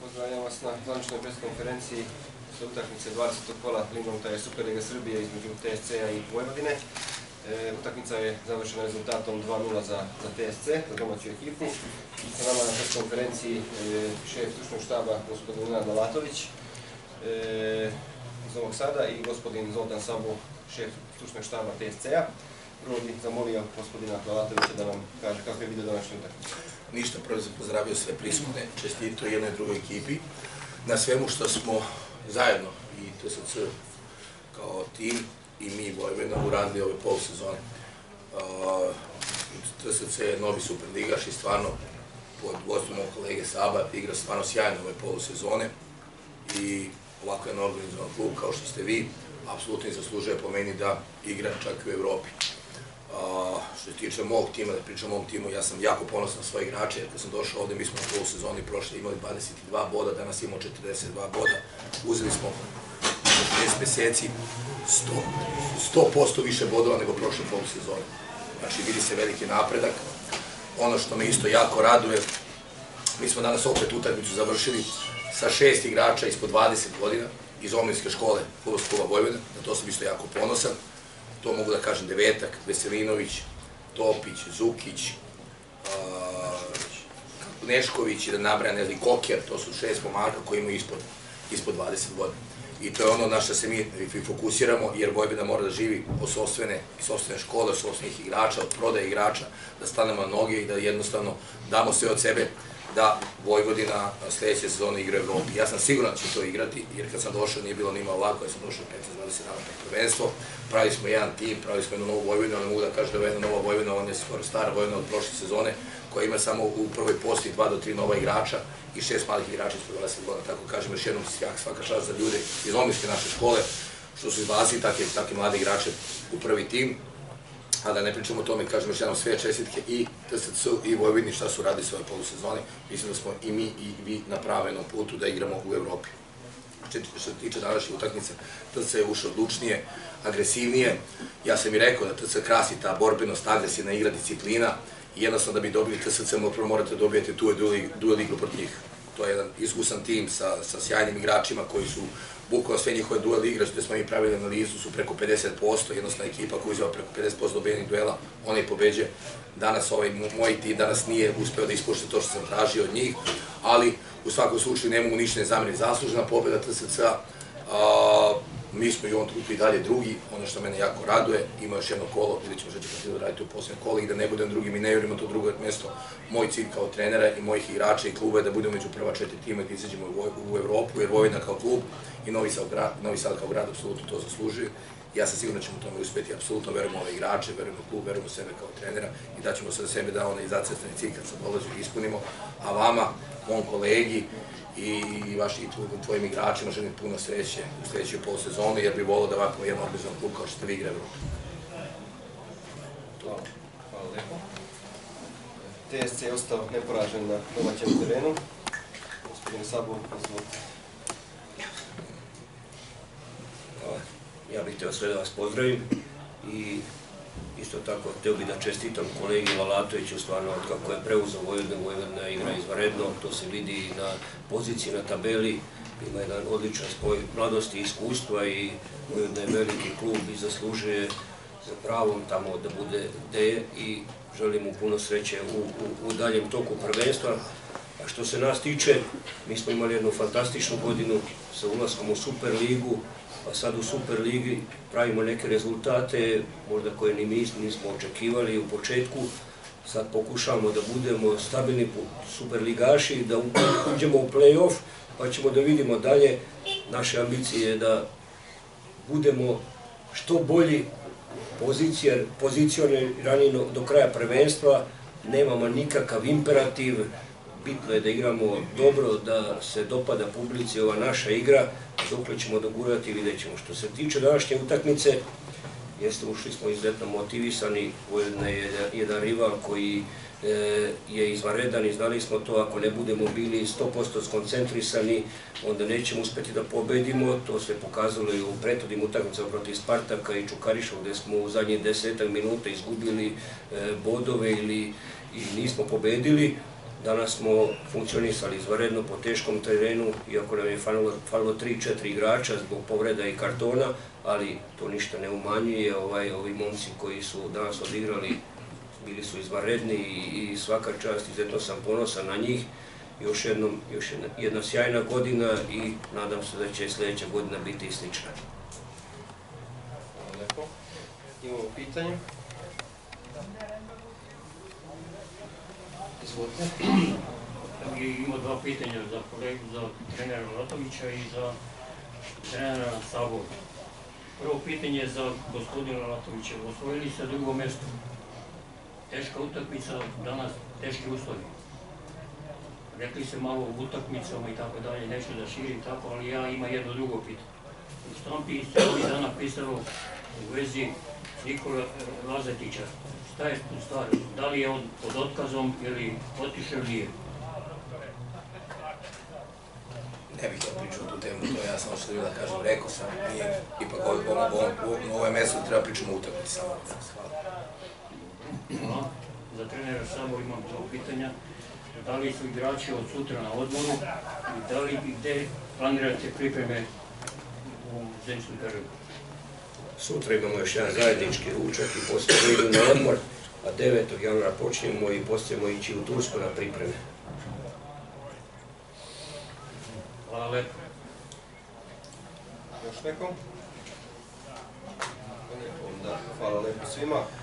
Pozdravljam vas na zvaničnoj preskonferenciji sa utakmice 20. kola Lindholm Superliga Srbije između TSC-a i Vojvodine. Utakmica je završena rezultatom 2:0 za TSC, za domaću ekipu. Sa nama na preskonferenciji šef stručnog štaba gospodin Nenad Lalatović iz Novog Sada i gospodin Zoltan Sabo, šef stručnog štaba TSC-a. Prvo bih zamolio gospodina Lalatovića da nam kaže kako je vidio današnju utakmicu. Ništa, prvo sam pozdravio sve prisutne, čestito jednoj i drugoj ekipi na svemu što smo zajedno i TSC kao tim i mi Vojvodina uradili ove polusezone. TSC je novi superligaš i stvarno pod vodstvom mog kolege Saba igra stvarno sjajno ove polusezone i ovako je organizovan klub kao što ste vi, apsolutno i zaslužuje po meni da igra čak i u Evropi. Što se tiče mog tima, da pričam o mom timu, ja sam jako ponosan na svoje igrače, jer kad sam došao ovde, mi smo na polusezoni prošle imali 22 boda, danas imamo 42 boda, uzeli smo za 6 meseci 100% više bodova nego prošle polusezone. Znači, vidi se veliki napredak. Ono što me isto jako raduje, mi smo danas opet utakmicu završili sa 6 igrača ispod 20 godina iz omladinske škole Fudbalskog kluba Vojvodina, na to sam isto jako ponosan. To mogu da kažem Devetak, Veselinović, Topić, Zukić, Nešković i da nabrajam, ne znam, Koker, to su 6 momaka koji imaju ispod 20 godina. I to je ono na što se mi fokusiramo, jer Vojvodina mora da živi od sopstvene škole, od sopstvenih igrača, od prodaje igrača, da stanemo na noge i da jednostavno damo sve od sebe da Vojvodina sledeće sezone igra u Evropi. Ja sam siguran da će to igrati, jer kad sam došao nije bilo nima lako, ja sam došao 15-20 dana pred prvenstvo, pravili smo jedan tim, pravili smo jednu novu Vojvodinu, ali mogu da kažem da je jedna nova Vojvodina, ona je skoro stara Vojvodina od prošle sezone, koja ima samo u prvoj posti 2 do 3 nova igrača i 6 malih igrača ispod 20 godina, tako kažem, još jednom svaka čast za ljude iz omladinske naše škole, što su izbacili takve mlade igrače u prvi tim. A da ne pričamo o tome, kažem još jednom sve čestitke i TSC i Vojvodini šta su radili svoje polusezone. Mislim da smo i mi i vi na pravilnom putu da igramo u Evropi. Što se tiče današnje utakmice, TSC je ušao odlučnije, agresivnije. Ja sam i rekao da TSC krasi ta borbenost, agresivna igra, disciplina. I jednostavno da bi dobili TSC prvo morate da dobijete tu duel igru protiv njih. To je jedan iskusan tim sa sjajnim igračima koji su bukvalno sve njihove duel igre, što smo mi pravili analizu, su preko 50%, jednostavna ekipa koja uzima preko 50% dobijenih duela, ona i pobeđe. Danas ovaj moj tim danas nije uspeo da ispoštuje to što sam tražio od njih, ali u svakom slučaju ne mogu ništa ne zameriti. Zaslužena pobjeda TSC-a, mi smo i u ovom trenutku i dalje drugi, ono što mene jako raduje, ima još jedno kolo, vidjet ćemo što će Partizan raditi u posljednjem kolu i da ne budem drugi, mi ne vjerujemo to drugo mjesto. Moj cilj kao trenera i mojih igrača i kluba je da budemo među prva 4 tima i da izađemo u Evropu, jer Vojvodina kao klub i Novi Sad kao grad apsolutno to zaslužuje. Ja sam siguran da ćemo u tome uspjeti, apsolutno verujemo ove igrače, verujemo u klub, verujemo u sebe kao trenera i da ćemo se za sebe da onaj zacrtani cilj kad sam dolazio ispunimo, a vama, mom kolegi i tvojim igračima želim puno sreće u sljedećoj polusezoni, jer bi volio da ovako jedan obizovan klub kao što ste vi igra Evropu. Hvala lepo. TSC je ostao neporažen na domaćem terenu. Gospodin Sabo, izvolite. Ja bih htio sve da vas pozdravim i isto tako htio bih da čestitam kolegi Lalatoviću, stvarno od kako je preuzeo Vojvodinu, Vojvodina igra izvanredno, to se vidi na poziciji na tabeli, ima jedan odličan spoj mladosti i iskustva i Vojvodina je veliki klub i zaslužuje za pravom tamo da bude gde je i želim mu puno sreće u daljem toku prvenstva. A što se nas tiče, mi smo imali jednu fantastičnu godinu sa ulaskom u Superligu, a sad u Superligi pravimo neke rezultate, možda koje ni mi nismo očekivali u početku. Sad pokušavamo da budemo stabilni superligaši, da uđemo u play-off, pa ćemo da vidimo dalje. Naše ambicije je da budemo što bolji pozicionirani do kraja prvenstva, nemamo nikakav imperativ, bitno je da igramo dobro, da se dopada publici ova naša igra, dokle ćemo dogurati i vidjet ćemo. Što se tiče današnje utakmice, ušli smo izuzetno motivisani, Vojvodina je jedan rival koji je izvanredan i znali smo to, ako ne budemo bili 100% skoncentrisani, onda nećemo uspjeti da pobedimo, to se pokazalo i u prethodnim utakmicama protiv Spartaka i Čukariševa, gde smo u zadnjih 10 minuta izgubili bodove i nismo pobedili. Danas smo funkcionisali izvanredno po teškom terenu, iako nam je falilo 3-4 igrača zbog povreda i kartona, ali to ništa ne umanjuje. Ovi momci koji su danas odigrali bili su izvanredni i svaka čast, izuzetno sam ponosan na njih. Još jedna sjajna godina i nadam se da će sljedeća godina biti i slična. Hvala lepo. Imamo pitanje. Izvolite. Ima dva pitanja za trenera Latovića i za trenera Sabora. Prvo pitanje je za gospodina Latovića. Osvojili ste drugo mjesto. Teška utakmica, danas teški uslovi. Rekli ste malo o utakmicama i tako dalje, neću da širim tako, ali ja imam jedno drugo pitanje. U štampi ste ovih dana pisalo u vezi Nikola Lazetića. Šta je tu stvar? Da li je pod otkazom ili otišao ili nije? Ne bih ja pričao tu temu, to je jasno što da kažem, rekao sam, nije, ipak u ovoj mjestu treba pričamo o utakmici samo. Hvala. Za trenera Sabor imam to pitanja. Da li su igrači od sutra na odmoru i da li i gde planirate pripreme u Zeničnom Karlovcu? Sutra imamo još jedan zajednički ručak i poslije idu na odmor, a 9. januara počinjemo i poslije ćemo ići u Tursku na pripreme. Hvala lepo. Još neko? Hvala lepo svima.